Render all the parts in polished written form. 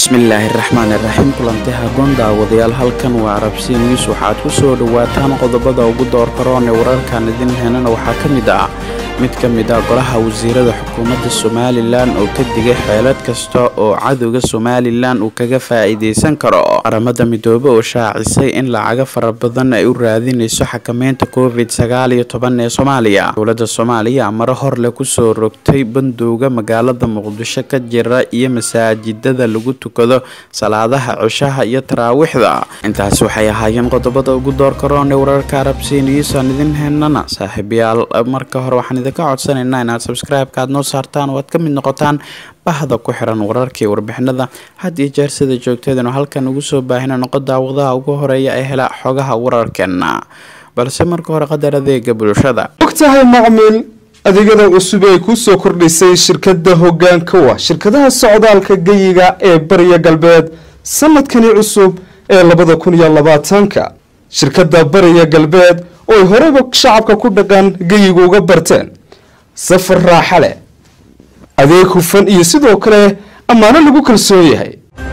bismillaahi raxmaani raxiim. kulantaha gonda wadayaal, halkan waa Arabsiin News. waxaad ku soo dhawaataan qodobada ugu doorka roon ee wararkan idin heynana waxaa ka mid ah golaha wasiirada xukuumadda Somaliland oo ka digay xeelad kasta oo cadowga Somaliland uu kaga faa'iideysan karo. qaramada midoobe oo shaacisay in lacaga fara badan ay u raadinayso xakameynta COVID-19 ee Soomaaliya. dowladda Soomaaliya amar hor leh ku soo rogtay bandowga magaalada Muqdisho ka jira iyo masaajidada lagu tukado salaadaha cishaha iyo taraawiixda. intaas waxay ahaayeen qodobada ugu doorka roon ee wararka Arabsiin News aan idin heynana. saaxiibayaal, marka hore waxaan idinka codsanaynaa inaad subscribe-ka noo saartaan oo aad ka mid noqotaan bahda ku xiran wararkii warbixinada had iyo jeer sida joogteedana halkan ugu soo baahina noqo daawadaha ugu horeeya ee hela xogaha wararkeena. balse marka hore qadar adeega bulshada. ogtahay macmiil, adeegyada cusub ee ku soo kordhisay shirkadda hoggaanka waa shirkadaha socdaalka geyiga ee bariya galbeed sanadkani cusub ee 2020. shirkadda bariya galbeed oo ay horeyba shacabka ku dhaqan geyiga uga barteen safar raaxa leh, adeeg hufan iyo sidoo kale ammaano lagu kalsoon yahay.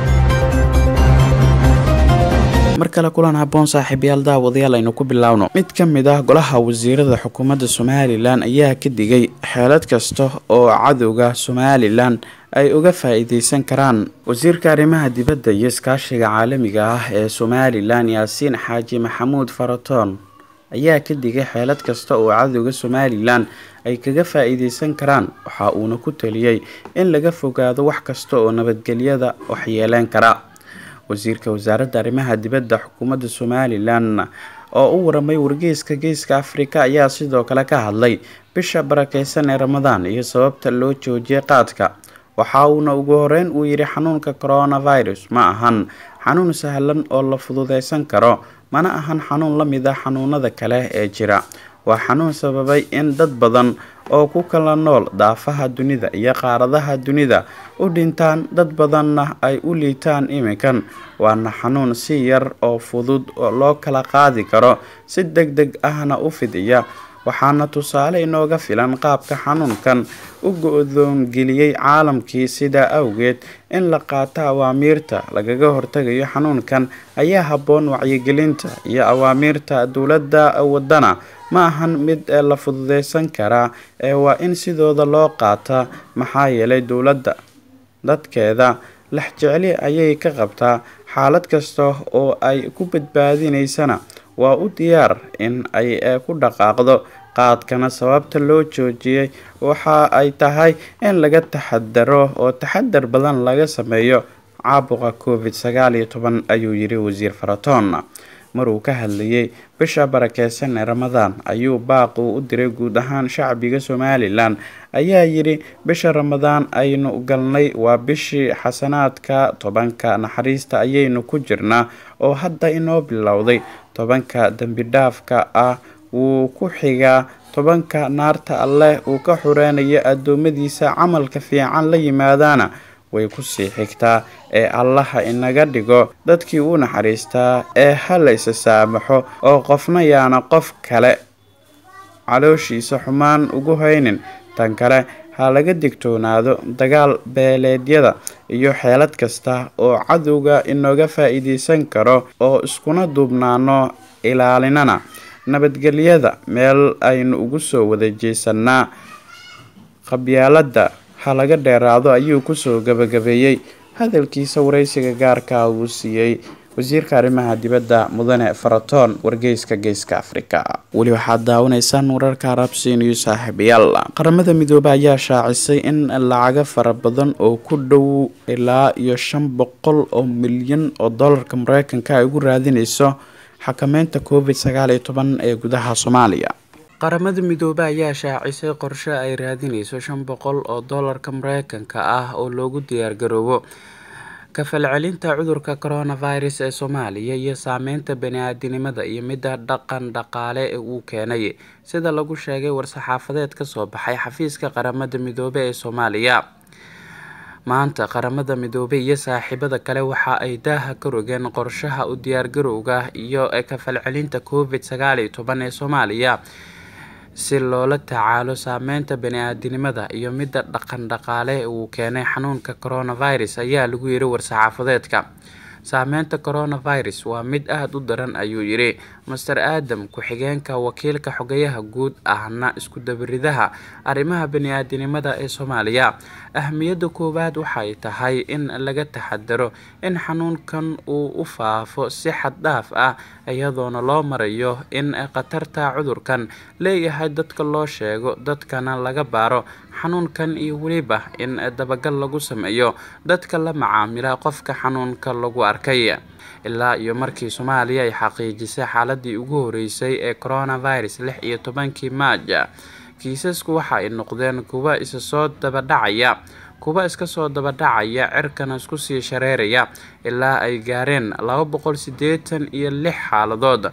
markale kulan haboon saaxiibayaal, daawadayaal aynu ku bilaawno. mid ka mid ah golaha wasiirada xukuumadda Somaliland ayaa ka digay xeelad kasta oo cadowga Somaliland ay uga faa'iideysan karaan. wasiirka arrimaha dibadda iyo iskaashiga caalamiga ah ee Somaliland Yaasiin Xaaji Maxamuud Faratoon ayaa ka digay xeelad kasta oo cadowga Somaliland ay kaga faa'iideysan karaan. waxa uuna ku taliyay in laga fogaado wax kasta oo nabadgelyada waxyeeleyn kara. wasiirka wasaaradda arrimaha dibadda xukuumadda Somaliland oo u waramay wargeyska Geeska Afrika ayaa sidoo kale ka hadlay bisha barakeysan ee Ramadaan iyo sababta loo joojiyay qaadka. waxa uuna ugu horeyn uu yiri xanuunka coronavirus ma ahan xanuun sahlan oo la fududeysan karo, mana ahan xanuun la mid ah xanuunada kale ee jira. waa xanuun sababay in dad badan oo ku kala nool daafaha dunida iyo qaaradaha dunida u dhintaan, dad badanna ay u liitaan iminkan. waana xanuun si yar oo fudud oo loo kala qaadi karo, si degdeg ahna u fidiya. waxaana tusaale inooga filan qaabka xanuunkan u go'doongeliyay caalamkii. sidaa awgeed in la qaato awaamiirta lagaga hortagayo xanuunkan ayaa habboon. wacyigelinta iyo awaamiirta dowladda wadana ma ahan mid la fududeysan karaa, waa in sidooda loo qaata. maxaa yeelay dowladda dadkeeda lex jeceli ayay ka qabtaa. xaalad kasta oo ay ku badbaadinaysana waa u diyaar in ay ku dhaqaaqdo. qaadkana sababta loo joojiyay waxa ay tahay in laga taxadaro oo taxadar badan laga sameeyo caabuqa COVID-19 ayuu yiri wasiir Faratoon. maruu ka hadlayay bisha barakeysan ee Ramadaan ayuu baaq u diray guud ahaan shacbiga Somaliland. ayaa yiri bisha Ramadaan aynu galnay waa bishii xasanaadka, 10ka naxariista ayaynu ku jirnaa oo hadda inoo bilowday. 10ka dambi dhaafka ah wuu ku xigaa 10ka naarta Alle uu ka xureenayo adoomadiisa camalka fiican la yimaadana way ku sii xigtaa. ee allaha inaga dhigo dadkii uu naxariistaa, ee hala isa saamaxo oo qofna yaana qof kale calooshiisa xumaan ugu haynin. tan kale ha laga digtoonaado dagaal beeleedyada iyo xeelad kasta oo cadowga inooga faa'iideysan karo, oo iskuna duubnaano ilaalinana nabadgelyada. meel aynu ugu soo wada jeesanaa qabyaalada ha laga dheeraado ayuu kusoo gabagabeeyay hadalkiisa wareysiga gaarka uu siiyay wasiirka arrimaha dibadda mudane Faratoon wargeyska Geeska Afrika. weli waxaad daawanaysaan wararka Arabsiin News saaxiibayaal. qaramada midoobe ayaa shaacisay in lacaga fara badan oo ku dhow ilaa iyo 500 oo milyan oo dollarka Mareykanka ay ugu raadinayso xakameynta COVID-19 ee gudaha Soomaaliya. qaramada midoobe ayaa shaacisay qorshe ay raadinayso 500 oo dollarka Mareykanka ah oo loogu diyaar garoobo ka falcelinta cudurka coronavirus ee Soomaaliya iyo saameynta bani'aadanimada iyo midda dhaqan dhaqaale ee uu keenay, sida lagu sheegay war-saxaafadeed ka soo baxay xafiiska qaramada midoobe ee Soomaaliya. maanta qaramada midoobe iyo saaxiibada kale waxa ay daaha ka rogeen qorshaha u diyaar garowga iyo ka falcelinta COVID-19 ee Soomaaliya si loola tacaalo saameynta bani'aadanimada iyo midda dhaqan dhaqaale uu keenay xanuunka coronavirus ayaa lagu yiri war-saxaafadeedka. Saameynta coronavirus waa mid aad u daran ayuu yiri Mr. Adam ku-xigeenka wakiilka xogayaha guud ahna isku dabaridaha arrimaha bani'aadanimada ee Soomaaliya. Ahmiyadda koowaad waxay tahay in laga taxadaro in xanuunkan uu u faafo si xad dhaaf ah iyadoona loo marayo in khatarta cudurkan leeyahay dadka loo sheego dadkana laga baaro xanuunkan iyo weliba in dabagal lagu sameeyo dadka la macaamila qofka xanuunka lagu arkay. Ilaa iyo markii Soomaaliya ay xaqiijisay xaaladii ugu horeysay ee coronavirus 16 Maaj, kiisasku waxa ay noqdeen kuwa iska soo daba dhacaya cirkana isku sii shareeraya ilaa ay gaareen 286 xaaladood.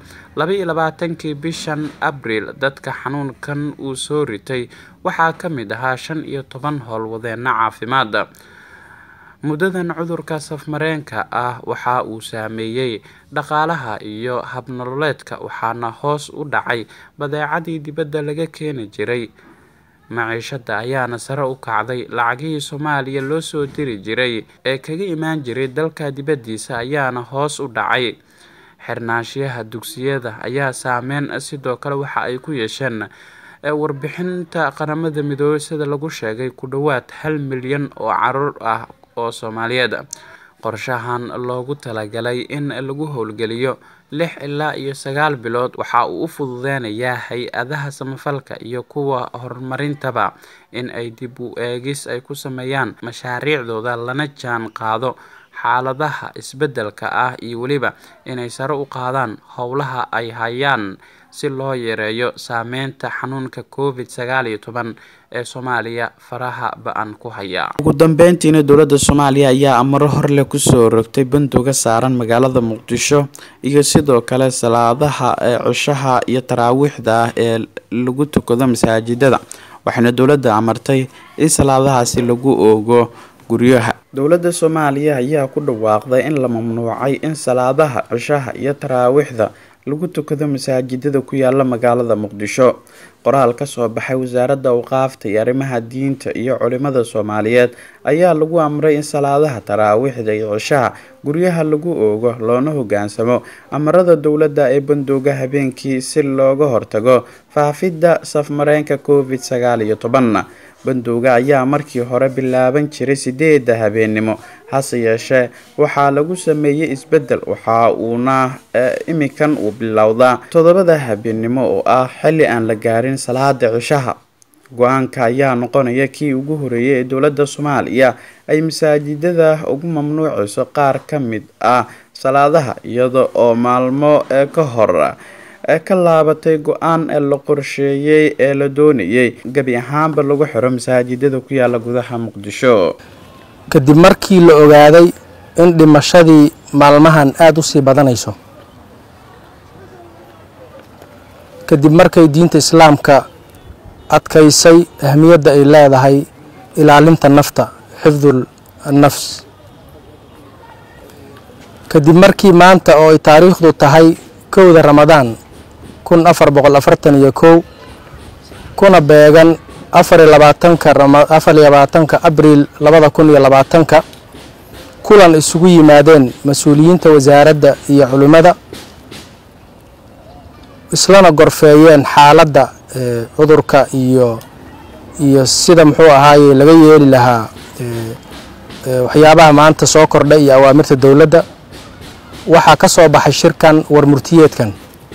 22 bishan Abriil dadka xanuunkan uu soo ritay waxaa ka mid ahaa 15 howlwadeena caafimaad. Muddadan cudurka safmareenka ah waxa uu saameeyay dhaqaalaha iyo habnololeedka waxaana hoos u dhacay badeecadii dibadda laga keeni jiray. Maciishada ayaana sare u kacday, lacagihii Soomaaliya loo soo diri jiray ee kaga imaan jiray dalka dibaddiisa ayaana hoos u dhacay. Xirnaanshiyaha dugsiyada ayaa saameyn sidoo kale waxa ay ku yeesheen warbixinta qaramada midoobay sida lagu sheegay ku dhawaad 1 milyan oo caruur ah oo Soomaaliyeed. Qorshahan loogu talagalay in lagu howlgeliyo 6 ilaa 9 bilood waxa uu u fududeynayaa hay'adaha samafalka iyo kuwa horumarintaba in ay dib u eegis ay ku sameeyaan mashaariicdooda lana jaan qaado xaaladaha isbeddelka ah iyo weliba inay sare u qaadaan howlaha ay hayaan si loo yareeyo saameynta xanuunka COVID-19 ee Soomaaliya faraha ba'an ku haya. Ugu dambeyntiina dowladda Soomaaliya ayaa amaro horle ku soo rogtay bandowga saaran magaalada Muqdisho iyo sidoo kale salaadaha cishaha iyo taraawiixda ee lagu tukado masaajidada. Waxaana dowladda amartay in salaadahaasi lagu oogo guryaha. Dowladda Soomaaliya ayaa ku dhawaaqday in la mamnuucay in salaadaha cishaha iyo taraawiixda lagu tukado masaajidada ku yaala magaalada Muqdisho. Qoraal ka soo baxay wasaaradda awqaafta iyo arrimaha diinta iyo culimada Soomaaliyeed ayaa lagu amray in salaadaha taraawiixda iyo cishaha guryaha lagu oogo loona hoggaansamo amarada dowladda ee bandowga habeenkii si looga hortago faafidda safmareenka COVID-19. Bandowga ayaa markii hore bilaaban jiray 8 habeenimo, hase yeeshee waxaa lagu sameeyay isbeddel waxa uuna imikan uu bilowdaa 7 habeenimo oo ah xilli aan la gaarin salaada cishaha. Go'aanka ayaa noqonaya kii ugu horeeyay ee dowladda Soomaaliya ay masaajidada ugu mamnuucayso qaar ka mid ah salaadaha iyada oo maalmo ka hor ka laabatay go'aan la qorsheeyay ee la doonayay gabi ahaanba lagu xiro masaajidada ku yaala gudaha Muqdisho. Kadib markii la ogaaday in dhimashadii maalmahan aad u sii badanayso, kadib markay diinta Islaamka adkaysay ahmiyadda ay leedahay ilaalinta nafta, xifdul nafs, kadib markii maanta oo ay taariikhdu tahay 1 Ramadaan 1441 kuna beegan 24 Abriil 2020 kulan isugu yimaadeen mas'uuliyiinta wasaaradda iyo culimada islana gorfeeyeen xaaladda cudurka iyo sida muxuu ahaayay laga yeeli lahaa waxyaabaha maanta soo kordhay iyo awaamirta dowladda. waxaa ka soo baxay shirkan warmurtiyeedkan: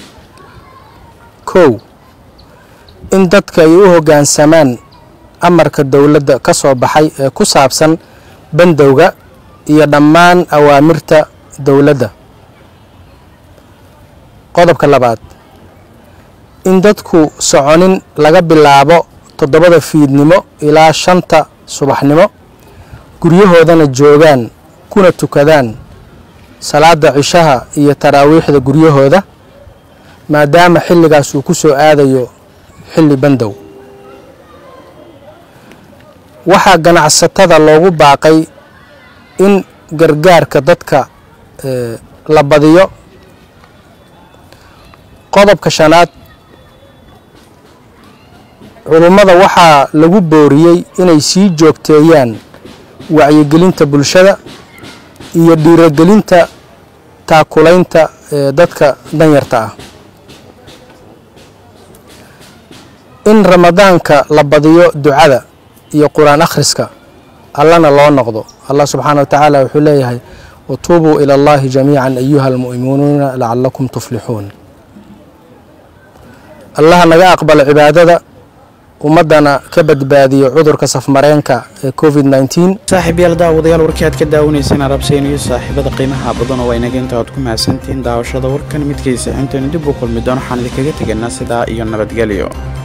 1. in dadka ay u hoggaansamaan amarka dowladda ka soo baxay ee ku saabsan bandowga iyo dhammaan awaamirta dowladda. Qodobka 2. in dadku soconin laga bilaabo 7 fiidnimo ilaa 5 subaxnimo, guryahoodana joogaan kuna tukadaan salaada cishaha iyo taraawiixda guryahooda maadaama xilligaas uu ku soo aadayo xilli bandow. waxaa ganacsatada loogu baaqay in gargaarka dadka la badiyo. Qodobka 5. culummada waxaa lagu booriyey inay sii joogteeyaan wacyigelinta bulshada iyo dhiirigelinta taakulaynta dadka danyarta ah. in ramadaanka la badiyo ducada iyo quraan akhriska allana loo noqdo. allah subxaanahu wa tacaala wuxuu leeyahay watuubuu ila allahi jamiican ayuha almu'minuuna lacallakum tuflixuun. allah naga aqbalo cibaadada ummadana ka badbaadiyo cudurka safmareenka ee covid-19. saaxiibayaal daawadayaal warkii aad ka daawanayseen Arabseen iyo saaxiibada qiimaha badan oo inaga inta aad ku mahadsantiin daawashada warkan midkiisa intaan dib u kulmi doono waxaan idinkaga tegaynaa sidaa iyo nabadgelyo.